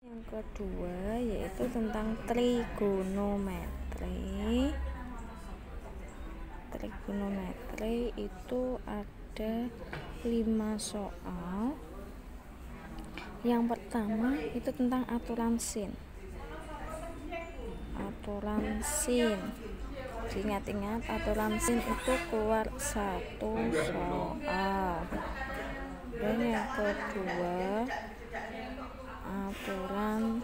Yang kedua yaitu tentang trigonometri. Trigonometri itu ada 5 soal. Yang pertama itu tentang aturan sin. Ingat-ingat aturan sin itu keluar 1 soal. Dan yang kedua aturan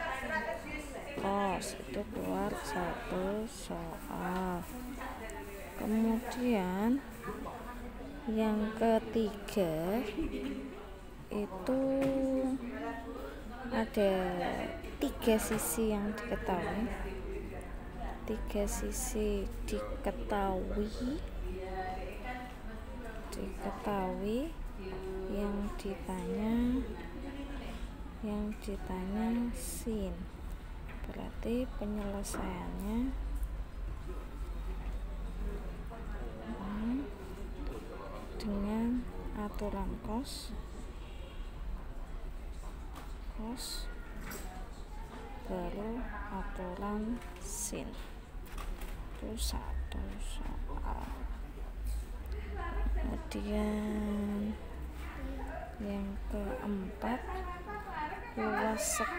cos itu keluar 1 soal. Kemudian yang ketiga itu ada 3 sisi yang diketahui. Yang ditanya sin, berarti penyelesaiannya dengan aturan cos baru aturan sin. Itu 1 soal. Kemudian yang keempat luas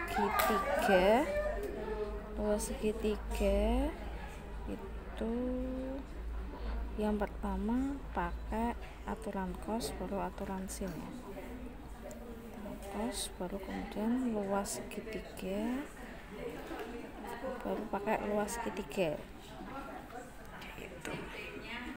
segitiga itu yang pertama pakai aturan cos baru aturan sin ya. Cos baru kemudian luas segitiga baru pakai luas segitiga.